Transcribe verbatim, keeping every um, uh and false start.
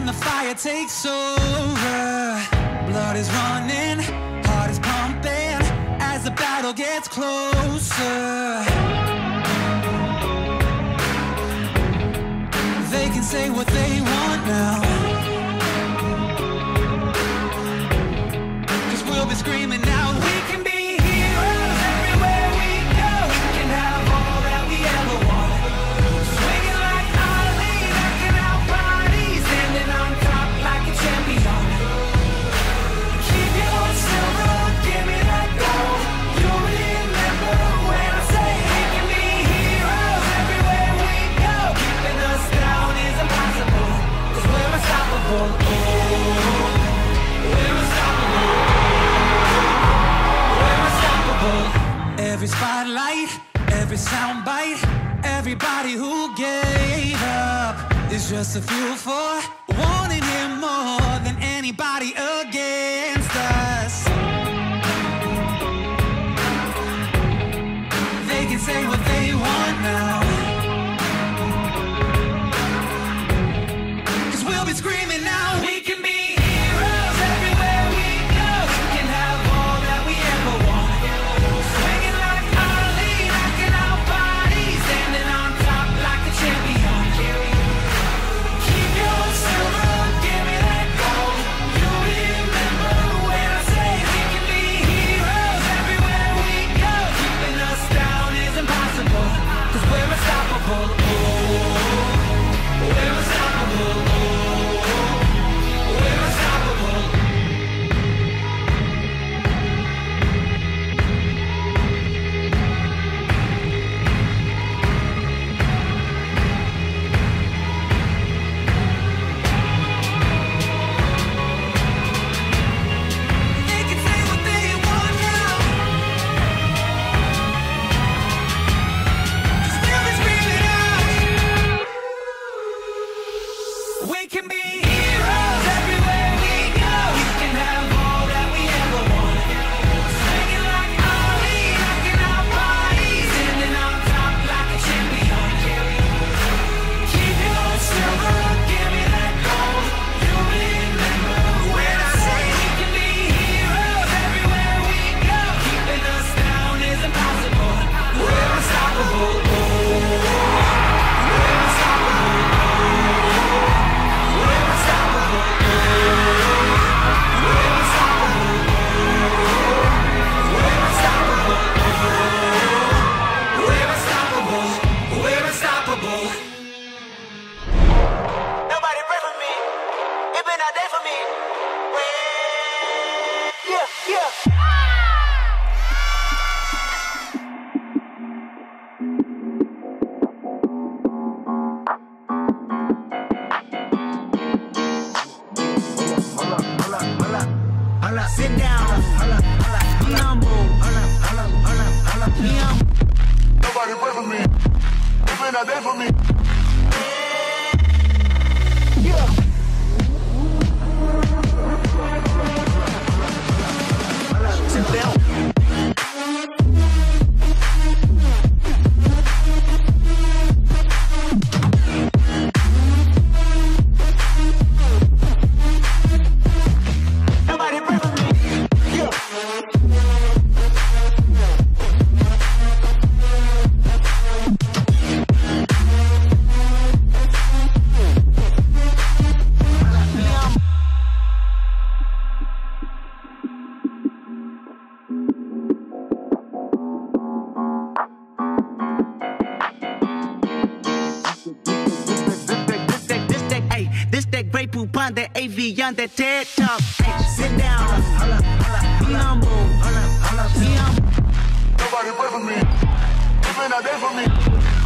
the fire takes over. Blood is running, heart is pumping as the battle gets closer. They can say what they want now, 'cause we'll be screaming out. We can be heroes everywhere we go. We can have all that we ever want. Swinging like Ali, knocking out bodies, standing on top like a champion. Keep your silver, give me that gold. You'll remember when I say we can be heroes everywhere we go. Keeping us down is impossible, 'cause we're unstoppable. Oh, we're unstoppable. We're unstoppable. Every spotlight, every soundbite, everybody who gave up is just a fuel for wanting him more than anybody against us. They can say what they want now, 'cause we'll be screaming now. We can be heroes everywhere we go. We can have all that we ever want. Swinging like Ali, knocking out bodies, standing on top like a champion. Keep your silver, give me that gold. You'll remember when I say we can be heroes everywhere we go. Keeping us down is impossible, 'cause we're unstoppable. Oh, we're unstoppable. Oh, we're unstoppable. They can say what they want now, 'cause we'll be screaming out. We can be heroes everywhere we go. We can have all that we ever want. Swinging like Ali, knocking out bodies, standing on top like a champion. Keep your silver, give me that gold. You'll remember when I say we can be heroes everywhere we go. Keeping us down is impossible. We're unstoppable. Oh, we're unstoppable. We're unstoppable. We're unstoppable. We're unstoppable. We're unstoppable. We're unstoppable. Nobody pray for me. It been a day for me. Yeah, yeah. Sit down. Be humble. Be humble. Nobody pray for me. It's been a day for me. Yeah. Sit down. Nobody pray for me. Yeah. This that great poupon, that A V on that TED Talk. Hey, sit down, be humble, be humble. Nobody pray for me. It's been a day for me.